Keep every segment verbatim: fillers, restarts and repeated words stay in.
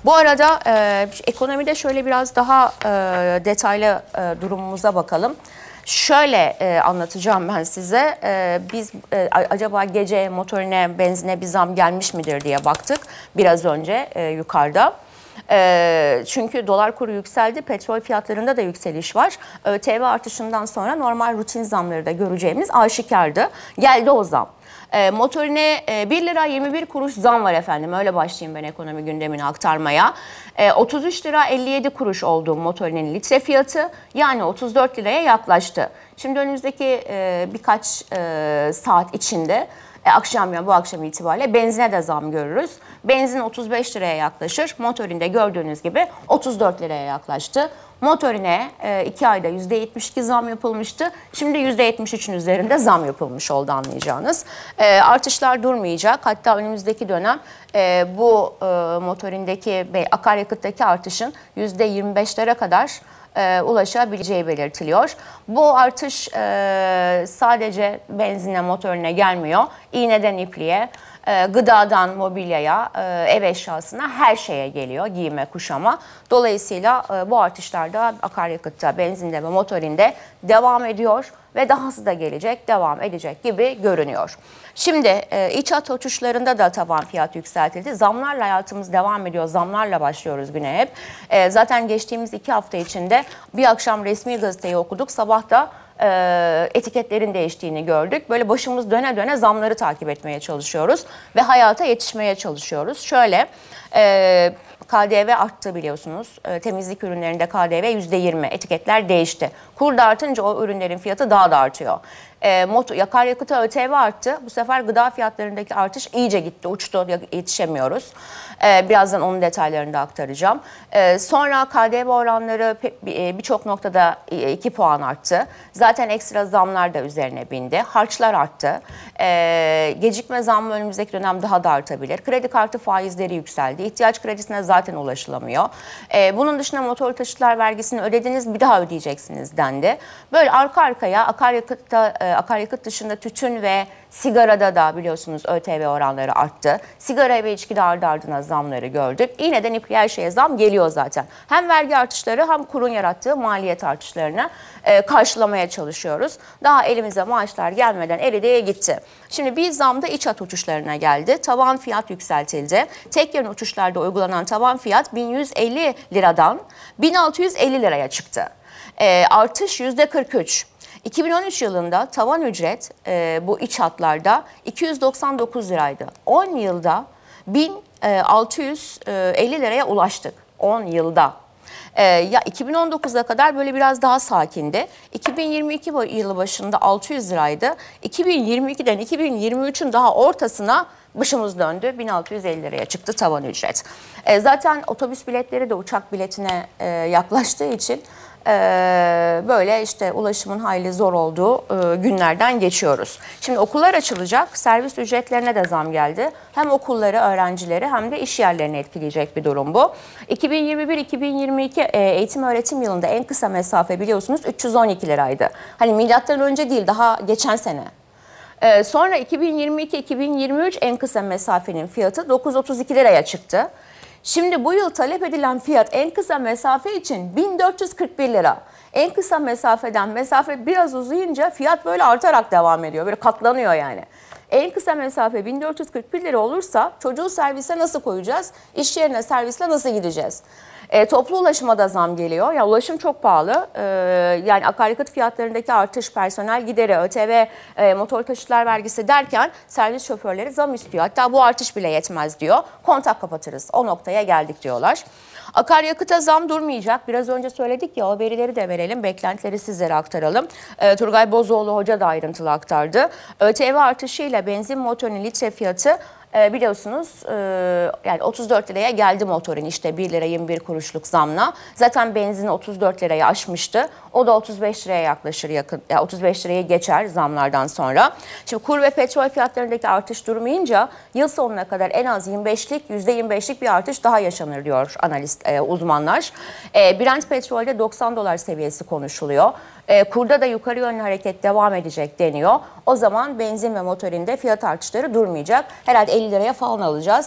Bu arada e, ekonomide şöyle biraz daha e, detaylı e, durumumuza bakalım. Şöyle e, anlatacağım ben size. E, biz e, acaba gece motorine, benzine bir zam gelmiş midir diye baktık biraz önce e, yukarıda. E, çünkü dolar kuru yükseldi, petrol fiyatlarında da yükseliş var. ÖTV artışından sonra normal rutin zamları da göreceğimiz aşikardı. Geldi o zam. E, motorine e, bir lira yirmi bir kuruş zam var efendim. Öyle başlayayım ben ekonomi gündemini aktarmaya. E, otuz üç lira elli yedi kuruş olduğu motorinin litre fiyatı, yani otuz dört liraya yaklaştı. Şimdi önümüzdeki e, birkaç e, saat içinde E, akşam yani bu akşam itibariyle benzine de zam görürüz. Benzin otuz beş liraya yaklaşır. Motorinde gördüğünüz gibi otuz dört liraya yaklaştı. Motorine e, iki ayda yüzde yetmiş iki zam yapılmıştı. Şimdi yüzde yetmiş üçün üzerinde zam yapılmış oldu anlayacağınız. E, artışlar durmayacak. Hatta önümüzdeki dönem e, bu e, motorindeki ve akaryakıttaki artışın yüzde yirmi beşlere kadar E, ulaşabileceği belirtiliyor. Bu artış e, sadece benzine, motorine gelmiyor. İğneden ipliğe, e, gıdadan mobilyaya, e, ev eşyasına, her şeye geliyor, giyime, kuşama. Dolayısıyla e, bu artışlar da akaryakıtta, benzinde ve motorinde devam ediyor ve dahası da gelecek, devam edecek gibi görünüyor. Şimdi e, iç hat uçuşlarında da tavan fiyat yükseltildi. Zamlarla hayatımız devam ediyor. Zamlarla başlıyoruz güne hep. E, zaten geçtiğimiz iki hafta içinde bir akşam resmi gazeteyi okuduk. Sabah da e, etiketlerin değiştiğini gördük. Böyle başımız döne döne zamları takip etmeye çalışıyoruz ve hayata yetişmeye çalışıyoruz. Şöyle... E, K D V arttı biliyorsunuz. E, temizlik ürünlerinde K D V yüzde yirmi, etiketler değişti. Kur da artınca o ürünlerin fiyatı daha da artıyor. E, motor, akaryakıta ÖTV arttı. Bu sefer gıda fiyatlarındaki artış iyice gitti, uçtu, yetişemiyoruz. E, birazdan onun detaylarını da aktaracağım. E, sonra K D V oranları birçok noktada iki puan arttı. Zaten ekstra zamlar da üzerine bindi. Harçlar arttı. E, gecikme zammı önümüzdeki dönem daha da artabilir. Kredi kartı faizleri yükseldi. İhtiyaç kredisine zaten ulaşılamıyor. E, bunun dışında motor taşıtlar vergisini ödediniz, bir daha ödeyeceksiniz dendi. Böyle arka arkaya akaryakıtta, e, akaryakıt dışında tütün ve sigarada da biliyorsunuz ÖTV oranları arttı. Sigara ve içkide ardı ardına zamları gördük. İğneden ipliğe her şeye zam geliyor zaten. Hem vergi artışları hem kurun yarattığı maliyet artışlarını e, karşılamaya çalışıyoruz. Daha elimize maaşlar gelmeden eridiye gitti. Şimdi bir zam da iç hat uçuşlarına geldi. Tavan fiyat yükseltildi. Tek yön uçuşlarda uygulanan tavan fiyat bin yüz elli liradan bin altı yüz elli liraya çıktı. E, artış yüzde kırk üç. iki bin on üç yılında tavan ücret e, bu iç hatlarda iki yüz doksan dokuz liraydı. on yılda bin altı yüz elli liraya ulaştık. on yılda. E, ya iki bin on dokuza kadar böyle biraz daha sakindi. iki bin yirmi iki yılı başında altı yüz liraydı. iki bin yirmi ikiden iki bin yirmi üçün daha ortasına başımız döndü. bin altı yüz elli liraya çıktı tavan ücret. E, zaten otobüs biletleri de uçak biletine e, yaklaştığı için Ee, böyle işte ulaşımın hayli zor olduğu e, günlerden geçiyoruz. Şimdi okullar açılacak, servis ücretlerine de zam geldi. Hem okulları, öğrencileri hem de iş yerlerini etkileyecek bir durum bu. iki bin yirmi bir iki bin yirmi iki e, eğitim öğretim yılında en kısa mesafe biliyorsunuz üç yüz on iki liraydı. Hani milattan önce değil, daha geçen sene. Ee, sonra iki bin yirmi iki iki bin yirmi üç en kısa mesafenin fiyatı dokuz yüz otuz iki liraya çıktı. Şimdi bu yıl talep edilen fiyat en kısa mesafe için bin dört yüz kırk bir lira. En kısa mesafeden mesafe biraz uzayınca fiyat böyle artarak devam ediyor. Böyle katlanıyor yani. En kısa mesafe bin dört yüz kırk bir lira olursa çocuğu servise nasıl koyacağız? İş yerine servisle nasıl gideceğiz? E, toplu ulaşıma da zam geliyor. Ya ulaşım çok pahalı. E, yani akaryakıt fiyatlarındaki artış, personel gideri, ÖTV, e, motor taşıtlar vergisi derken servis şoförleri zam istiyor. Hatta bu artış bile yetmez diyor. Kontak kapatırız. O noktaya geldik diyorlar. Akaryakıta zam durmayacak. Biraz önce söyledik ya, o verileri de verelim. Beklentileri sizlere aktaralım. E, Turgay Bozoğlu Hoca da ayrıntılı aktardı. ÖTV artışıyla benzin motorunun litre fiyatı E, biliyorsunuz e, yani otuz dört liraya geldi motorun, işte bir lira yirmi bir kuruşluk zamla. Zaten benzin otuz dört lirayı aşmıştı. O da otuz beş liraya yaklaşır, yakın yani otuz beş lirayı geçer zamlardan sonra. Şimdi kur ve petrol fiyatlarındaki artış durmayınca yıl sonuna kadar en az yirmi beşlik yüzde yirmi beşlik bir artış daha yaşanır diyor analist e, uzmanlar. E, Brent petrolde doksan dolar seviyesi konuşuluyor. E, kurda da yukarı yönlü hareket devam edecek deniyor. O zaman benzin ve motorinde fiyat artışları durmayacak. Herhalde elli liraya falan alacağız.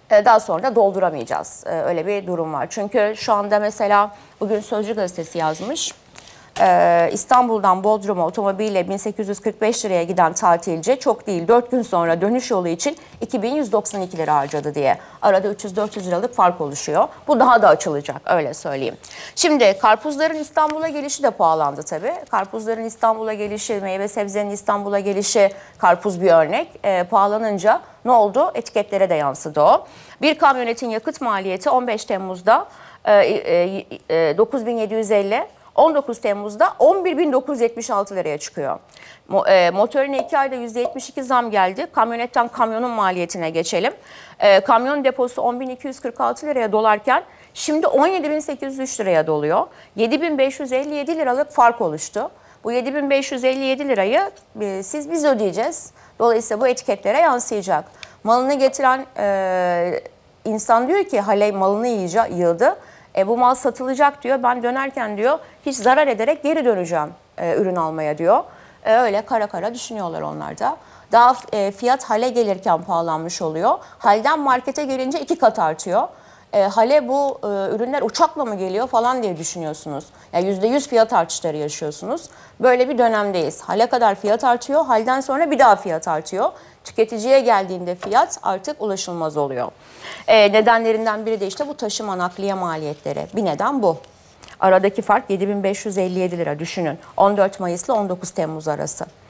Daha sonra da dolduramayacağız. Öyle bir durum var. Çünkü şu anda mesela bugün Sözcü gazetesi yazmış. İstanbul'dan Bodrum'a otomobille bin sekiz yüz kırk beş liraya giden tatilci çok değil dört gün sonra dönüş yolu için iki bin yüz doksan iki lira harcadı diye. Arada üç yüz dört yüz liralık fark oluşuyor. Bu daha da açılacak, öyle söyleyeyim. Şimdi karpuzların İstanbul'a gelişi de pahalandı tabii. Karpuzların İstanbul'a gelişi, meyve sebzenin İstanbul'a gelişi, karpuz bir örnek. E, pahalanınca ne oldu? Etiketlere de yansıdı o. Bir kamyonetin yakıt maliyeti on beş Temmuz'da e, e, e, dokuz bin yedi yüz elli, on dokuz Temmuz'da on bir bin dokuz yüz yetmiş altı liraya çıkıyor. Mo, e, motorine iki ayda yüzde yetmiş iki zam geldi. Kamyonetten kamyonun maliyetine geçelim. E, kamyon deposu on bin iki yüz kırk altı liraya dolarken şimdi on yedi bin sekiz yüz üç liraya doluyor. yedi bin beş yüz elli yedi liralık fark oluştu. Bu yedi bin beş yüz elli yedi lirayı e, siz biz ödeyeceğiz. Dolayısıyla bu etiketlere yansıyacak. Malını getiren e, insan diyor ki Hale malını yiyece, yığdı. E, bu mal satılacak diyor. Ben dönerken diyor hiç zarar ederek geri döneceğim e, ürün almaya diyor. E, öyle kara kara düşünüyorlar onlar da. Daha e, fiyat hale gelirken pahalanmış oluyor. Halden markete gelince iki kat artıyor. E, hale bu e, ürünler uçakla mı geliyor falan diye düşünüyorsunuz. Yani yüzde yüz fiyat artışları yaşıyorsunuz. Böyle bir dönemdeyiz. Hale kadar fiyat artıyor. Halden sonra bir daha fiyat artıyor. Tüketiciye geldiğinde fiyat artık ulaşılmaz oluyor. E, nedenlerinden biri de işte bu taşıma nakliye maliyetleri. Bir neden bu. Aradaki fark yedi bin beş yüz elli yedi lira düşünün. on dört Mayıs ile on dokuz Temmuz arası.